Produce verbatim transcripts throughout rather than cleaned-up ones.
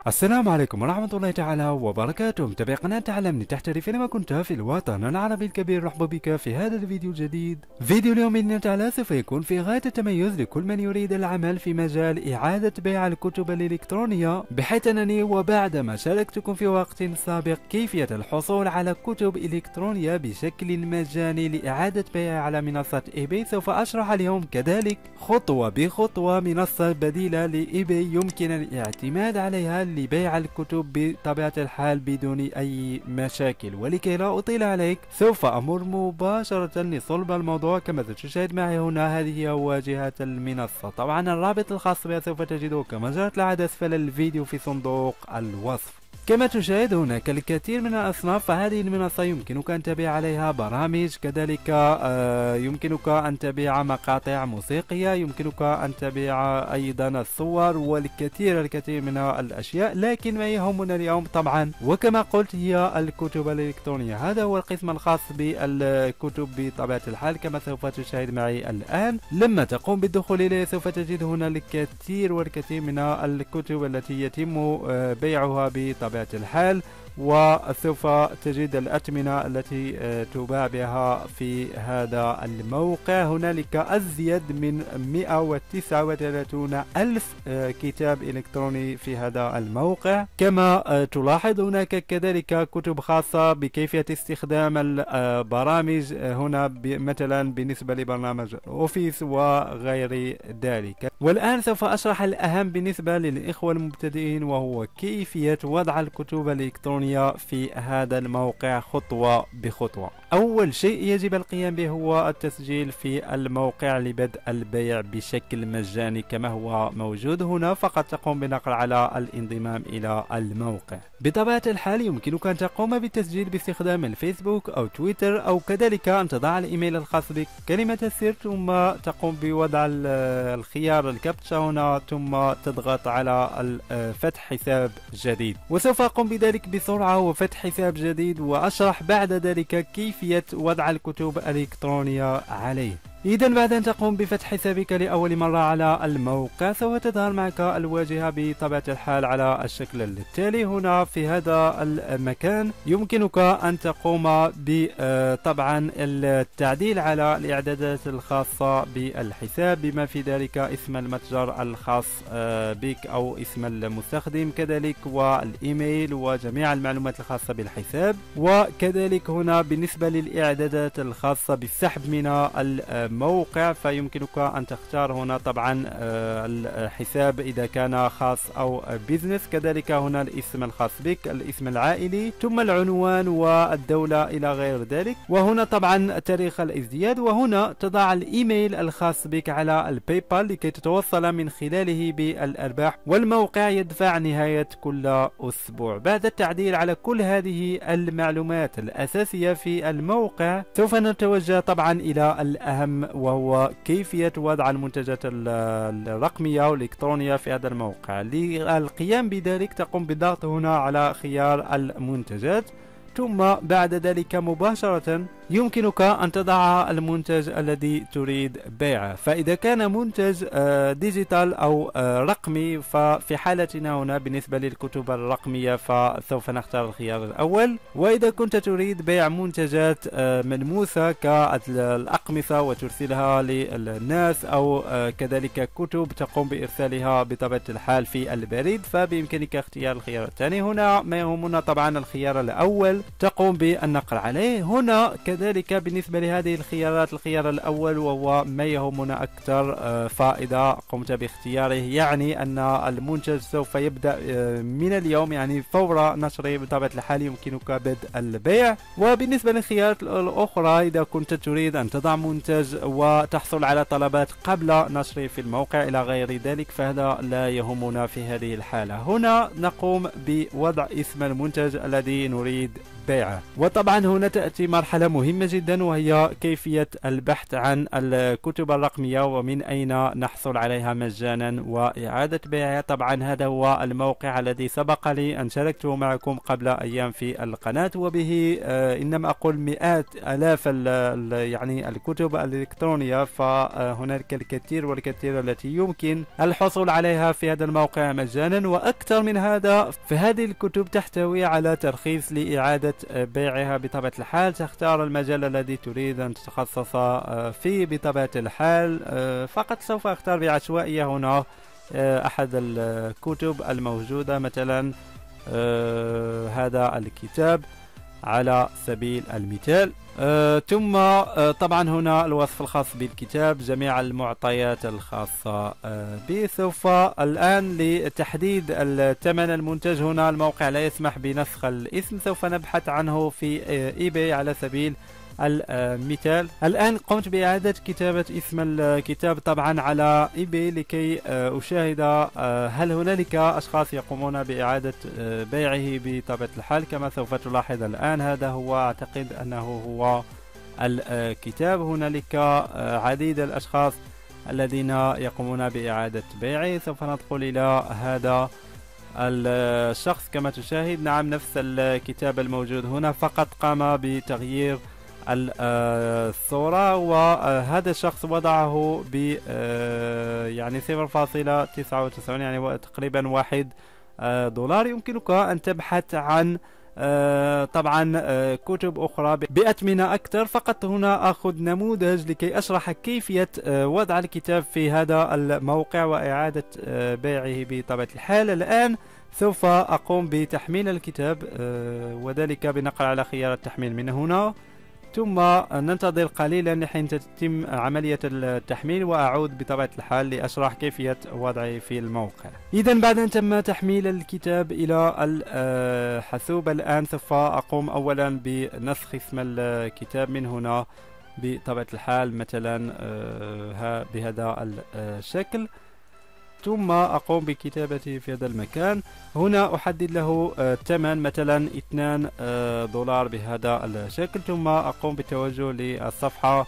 السلام عليكم ورحمة الله تعالى وبركاته. متابعي قناة تعلمني تحترف أينما كنت في الوطن العربي الكبير، رحب بك في هذا الفيديو الجديد. فيديو اليوم بإذن الله تعالى سوف يكون في غاية التميز لكل من يريد العمل في مجال إعادة بيع الكتب الإلكترونية، بحيث أنني وبعدما شاركتكم في وقت سابق كيفية الحصول على كتب إلكترونية بشكل مجاني لإعادة بيعها على منصة إيباي، سوف أشرح اليوم كذلك خطوة بخطوة منصة بديلة لإيباي يمكن الاعتماد عليها لبيع الكتب بطبيعة الحال بدون أي مشاكل. ولكي لا أطيل عليك سوف أمر مباشرة لصلب الموضوع. كما تشاهد معي هنا هذه هي واجهة المنصة، طبعا الرابط الخاص بها سوف تجده كما جرت العادة أسفل الفيديو في صندوق الوصف. كما تشاهد هناك الكثير من الأصناف، فهذه المنصة يمكنك أن تبيع عليها برامج، كذلك آه يمكنك أن تبيع مقاطع موسيقية، يمكنك أن تبيع أيضا الصور والكثير الكثير من الأشياء. لكن ما يهمنا اليوم طبعا وكما قلت هي الكتب الإلكترونية. هذا هو القسم الخاص بالكتب بطبيعة الحال كما سوف تشاهد معي الآن. لما تقوم بالدخول إليه سوف تجد هنا الكثير والكثير من الكتب التي يتم بيعها بطبيعة الحال، وسوف تجد الأثمنة التي تباع بها في هذا الموقع. هنالك أزيد من مئة وتسعة وثلاثين ألف كتاب إلكتروني في هذا الموقع. كما تلاحظ هناك كذلك كتب خاصة بكيفية استخدام البرامج، هنا مثلا بالنسبة لبرنامج أوفيس وغير ذلك. والآن سوف أشرح الأهم بالنسبة للإخوة المبتدئين، وهو كيفية وضع الكتب الإلكترونية في هذا الموقع خطوة بخطوة. أول شيء يجب القيام به هو التسجيل في الموقع لبدء البيع بشكل مجاني كما هو موجود هنا. فقط تقوم بنقر على الانضمام إلى الموقع. بطبيعة الحال يمكنك أن تقوم بالتسجيل باستخدام الفيسبوك أو تويتر، أو كذلك أن تضع الإيميل الخاص بك، كلمة السر، ثم تقوم بوضع الخيار الكابتشا هنا، ثم تضغط على فتح حساب جديد. وسوف أقوم بذلك بسرعة وفتح حساب جديد، وأشرح بعد ذلك كيفية وضع الكتب الإلكترونية عليه. إذا بعد أن تقوم بفتح حسابك لأول مرة على الموقع سوف تظهر معك الواجهة بطبيعة الحال على الشكل التالي. هنا في هذا المكان يمكنك أن تقوم بطبعا التعديل على الإعدادات الخاصة بالحساب، بما في ذلك اسم المتجر الخاص بك أو اسم المستخدم، كذلك والإيميل وجميع المعلومات الخاصة بالحساب. وكذلك هنا بالنسبة للإعدادات الخاصة بالسحب من موقع فيمكنك أن تختار هنا طبعا الحساب إذا كان خاص أو بيزنس، كذلك هنا الاسم الخاص بك، الاسم العائلي، ثم العنوان والدولة إلى غير ذلك. وهنا طبعا تاريخ الازدياد، وهنا تضع الإيميل الخاص بك على الباي بال لكي تتوصل من خلاله بالأرباح، والموقع يدفع نهاية كل أسبوع. بعد التعديل على كل هذه المعلومات الأساسية في الموقع سوف نتوجه طبعا إلى الأهم، وهو كيفية وضع المنتجات الرقمية والإلكترونية في هذا الموقع. للقيام بذلك تقوم بالضغط هنا على خيار المنتجات، ثم بعد ذلك مباشرة يمكنك أن تضع المنتج الذي تريد بيعه. فإذا كان منتج ديجيتال أو رقمي، ففي حالتنا هنا بالنسبة للكتب الرقمية فسوف نختار الخيار الأول. وإذا كنت تريد بيع منتجات ملموسة كالأقمصة وترسلها للناس، أو كذلك كتب تقوم بإرسالها بطبيعة الحال في البريد، فبإمكانك اختيار الخيار الثاني. هنا ما يهمنا طبعا الخيار الأول تقوم بالنقر عليه. هنا كذلك بالنسبة لهذه الخيارات الخيار الأول وهو ما يهمنا أكثر، فإذا قمت باختياره يعني أن المنتج سوف يبدأ من اليوم، يعني فور نشره بطبيعة الحال يمكنك بدء البيع. وبالنسبة للخيارات الأخرى إذا كنت تريد أن تضع منتج وتحصل على طلبات قبل نشره في الموقع إلى غير ذلك فهذا لا يهمنا في هذه الحالة. هنا نقوم بوضع اسم المنتج الذي نريد بيعه. وطبعا هنا تأتي مرحلة مهمة جدا، وهي كيفية البحث عن الكتب الرقمية ومن أين نحصل عليها مجانا وإعادة بيعها. طبعا هذا هو الموقع الذي سبق لي أن شاركته معكم قبل أيام في القناة، وبه آه إنما أقول مئات آلاف ال ال يعني الكتب الإلكترونية، فهناك الكثير والكثير التي يمكن الحصول عليها في هذا الموقع مجانا. وأكثر من هذا، فهذه الكتب تحتوي على ترخيص لإعادة بيعها بطبيعة الحال. تختار المجال الذي تريد أن تتخصص فيه بطبيعة الحال. فقط سوف أختار بعشوائية هنا أحد الكتب الموجودة، مثلا هذا الكتاب على سبيل المثال. آه، ثم آه، طبعا هنا الوصف الخاص بالكتاب، جميع المعطيات الخاصة آه، به. سوف الآن لتحديد الثمن المنتج، هنا الموقع لا يسمح بنسخ الاسم، سوف نبحث عنه في آه، اي باي على سبيل المثال. الآن قمت بإعادة كتابة اسم الكتاب طبعا على اي باي لكي أشاهد هل هنالك أشخاص يقومون بإعادة بيعه بطبيعة الحال. كما سوف تلاحظ الآن، هذا هو، أعتقد أنه هو الكتاب. هنالك عديد الأشخاص الذين يقومون بإعادة بيعه. سوف ندخل إلى هذا الشخص كما تشاهد. نعم، نفس الكتاب الموجود هنا، فقط قام بتغيير الصورة، وهذا الشخص وضعه ب يعني صفر فاصلة تسعة وتسعين، يعني تقريبا واحد دولار. يمكنك أن تبحث عن طبعا كتب أخرى بأثمنة أكثر. فقط هنا أخذ نموذج لكي أشرح كيفية وضع الكتاب في هذا الموقع وإعادة بيعه بطبيعة الحال. الآن سوف أقوم بتحميل الكتاب، وذلك بنقر على خيار التحميل من هنا، ثم ننتظر قليلا لحين تتم عملية التحميل، وأعود بطبيعة الحال لأشرح كيفية وضعه في الموقع. إذا بعد أن تم تحميل الكتاب إلى الحاسوب، الآن سوف أقوم أولا بنسخ اسم الكتاب من هنا بطبيعة الحال، مثلا بهذا الشكل، ثم أقوم بكتابته في هذا المكان. هنا أحدد له ثمن مثلا اثنين دولار بهذا الشكل، ثم أقوم بالتوجه للصفحة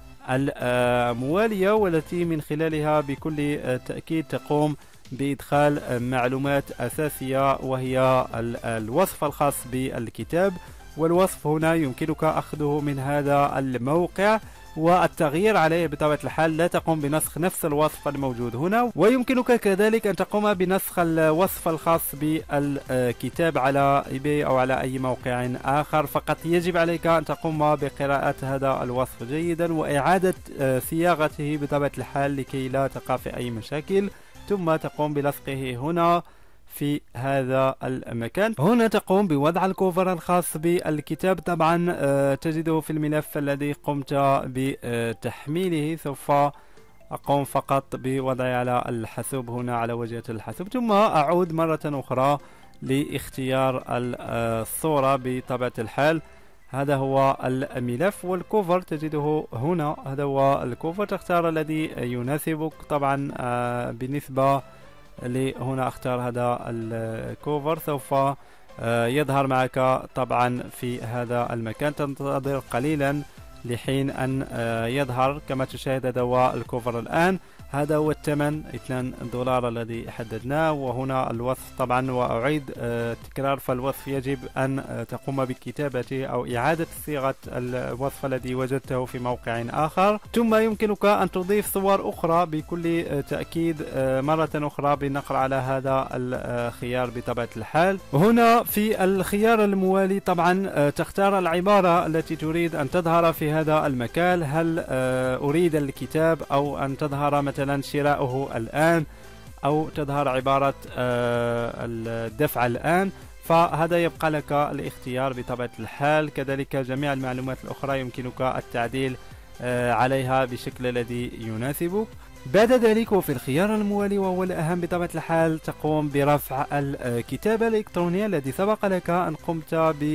الموالية، والتي من خلالها بكل تأكيد تقوم بإدخال معلومات أساسية، وهي الوصف الخاص بالكتاب. والوصف هنا يمكنك أخذه من هذا الموقع والتغيير عليه بطبيعة الحال، لا تقوم بنسخ نفس الوصف الموجود هنا. ويمكنك كذلك أن تقوم بنسخ الوصف الخاص بالكتاب على اي باي أو على أي موقع آخر. فقط يجب عليك أن تقوم بقراءة هذا الوصف جيدا وإعادة صياغته بطبيعة الحال لكي لا تقع في أي مشاكل، ثم تقوم بلصقه هنا في هذا المكان. هنا تقوم بوضع الكوفر الخاص بالكتاب، طبعا تجده في الملف الذي قمت بتحميله. سوف أقوم فقط بوضعه على الحاسوب هنا على واجهة الحاسوب، ثم أعود مرة أخرى لاختيار الصورة بطبيعة الحال. هذا هو الملف، والكوفر تجده هنا، هذا هو الكوفر، تختار الذي يناسبك. طبعا بالنسبة هنا اختار هذا الكوفر، سوف يظهر معك طبعا في هذا المكان. تنتظر قليلا لحين أن يظهر. كما تشاهد هذا هو الكوفر الآن، هذا هو الثمن اثنين دولار الذي حددناه، وهنا الوصف طبعا. وأعيد تكرار، فالوصف يجب أن تقوم بكتابته أو إعادة صياغة الوصف الذي وجدته في موقع آخر. ثم يمكنك أن تضيف صور أخرى بكل تأكيد مرة أخرى بالنقر على هذا الخيار بطبيعة الحال. هنا في الخيار الموالي طبعا تختار العبارة التي تريد أن تظهر في هذا المكان، هل أريد الكتاب أو أن تظهر مثلا شراؤه الآن، أو تظهر عبارة الدفع الآن. فهذا يبقى لك الاختيار بطبيعة الحال. كذلك جميع المعلومات الأخرى يمكنك التعديل عليها بالشكل الذي يناسبك. بعد ذلك وفي الخيار الموالي وهو الأهم بطبيعة الحال، تقوم برفع الكتابة الإلكترونية الذي سبق لك أن قمت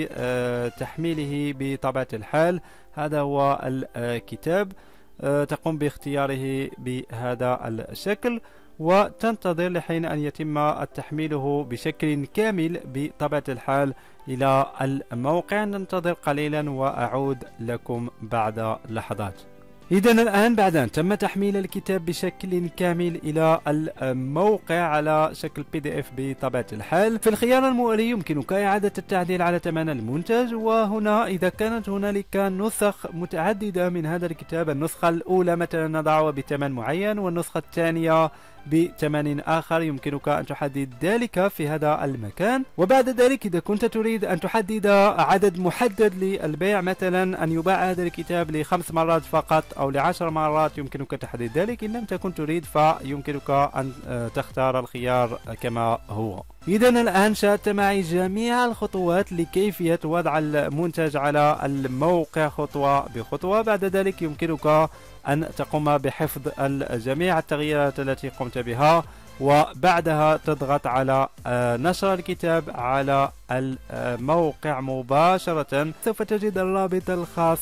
بتحميله بطبيعة الحال. هذا هو الكتاب، تقوم باختياره بهذا الشكل. وتنتظر لحين أن يتم تحميله بشكل كامل بطبيعة الحال إلى الموقع. ننتظر قليلا وأعود لكم بعد لحظات. إذا الآن بعد أن تم تحميل الكتاب بشكل كامل إلى الموقع على شكل بي دي إف بطبيعة الحال، في الخيار المؤلي يمكنك إعادة التعديل على ثمن المنتج. وهنا إذا كانت هنالك نسخ متعددة من هذا الكتاب، النسخة الأولى مثلا نضعها بثمن معين والنسخة الثانية بثمن آخر، يمكنك أن تحدد ذلك في هذا المكان. وبعد ذلك إذا كنت تريد أن تحدد عدد محدد للبيع، مثلا أن يباع هذا الكتاب لخمس مرات فقط أو لعشر مرات، يمكنك تحديد ذلك. إن لم تكن تريد فيمكنك أن تختار الخيار كما هو. إذا الآن شاهدت معي جميع الخطوات لكيفية وضع المنتج على الموقع خطوة بخطوة. بعد ذلك يمكنك أن تقوم بحفظ جميع التغييرات التي قمت بها، وبعدها تضغط على نشر الكتاب على الموقع مباشرة. سوف تجد الرابط الخاص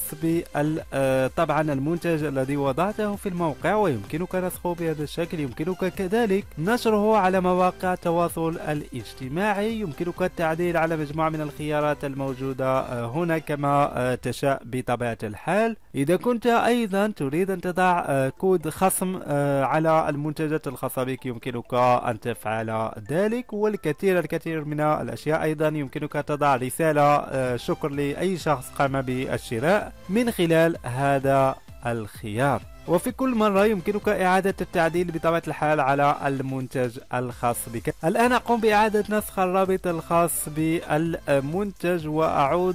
طبعا المنتج الذي وضعته في الموقع، ويمكنك نسخه بهذا الشكل. يمكنك كذلك نشره على مواقع التواصل الاجتماعي. يمكنك التعديل على مجموعة من الخيارات الموجودة هنا كما تشاء بطبيعة الحال. إذا كنت أيضا تريد أن تضع كود خصم على المنتجات الخاصة بك، يمكنك أن تفعل ذلك. والكثير الكثير من الأشياء. أيضا يمكنك تضع رسالة شكر لأي شخص قام بالشراء من خلال هذا الخيار. وفي كل مرة يمكنك إعادة التعديل بطبيعة الحال على المنتج الخاص بك. الآن أقوم بإعادة نسخ الرابط الخاص بالمنتج وأعود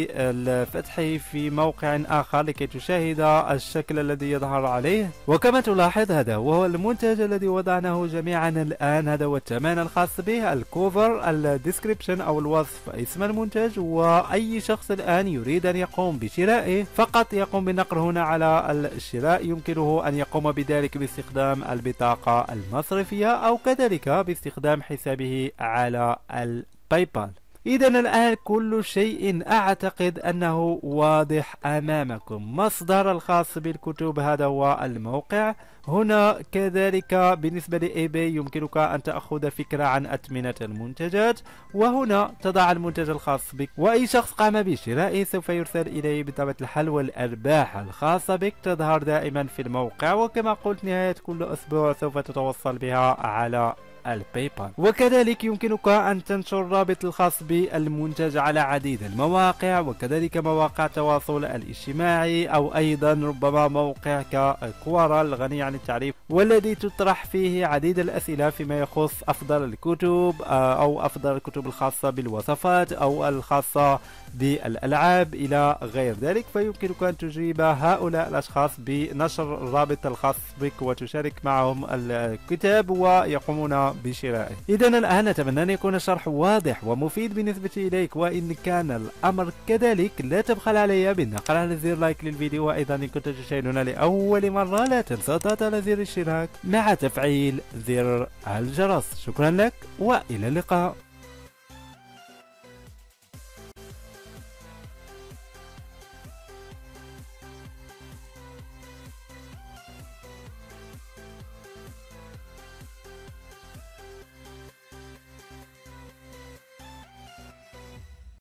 لفتحه في موقع آخر لكي تشاهد الشكل الذي يظهر عليه. وكما تلاحظ هذا هو المنتج الذي وضعناه جميعا الآن. هذا هو الثمن الخاص به، الكوفر، الديسكريبشن أو الوصف، اسم المنتج. وأي شخص الآن يريد أن يقوم بشرائه فقط يقوم بالنقر هنا على الشراء. يمكنه أن يقوم بذلك باستخدام البطاقة المصرفية أو كذلك باستخدام حسابه على الباي بال. إذا الآن كل شيء أعتقد أنه واضح أمامكم. مصدر الخاص بالكتب هذا هو الموقع. هنا كذلك بالنسبة لإي باي يمكنك أن تأخذ فكرة عن أثمنة المنتجات، وهنا تضع المنتج الخاص بك، وأي شخص قام بشرائه سوف يرسل إليه بطبيعة الحال، والأرباح الخاصة بك تظهر دائما في الموقع. وكما قلت نهاية كل أسبوع سوف تتوصل بها على الباي بال. وكذلك يمكنك أن تنشر الرابط الخاص بالمنتج على عديد المواقع، وكذلك مواقع التواصل الاجتماعي، أو أيضا ربما موقع ككوارا الغني عن التعريف، والذي تطرح فيه عديد الأسئلة فيما يخص أفضل الكتب أو أفضل الكتب الخاصة بالوصفات أو الخاصة بالألعاب إلى غير ذلك. فيمكنك أن تجيب هؤلاء الأشخاص بنشر الرابط الخاص بك وتشارك معهم الكتاب ويقومون بشرائه. إذا الآن أتمنى أن يكون الشرح واضح ومفيد بالنسبة إليك، وإن كان الأمر كذلك لا تبخل علي بالنقر على زر لايك للفيديو. وأيضا إن كنت تشاهدنا لأول مرة لا تنسى الضغط على زر الاشتراك مع تفعيل زر الجرس. شكرا لك وإلى اللقاء.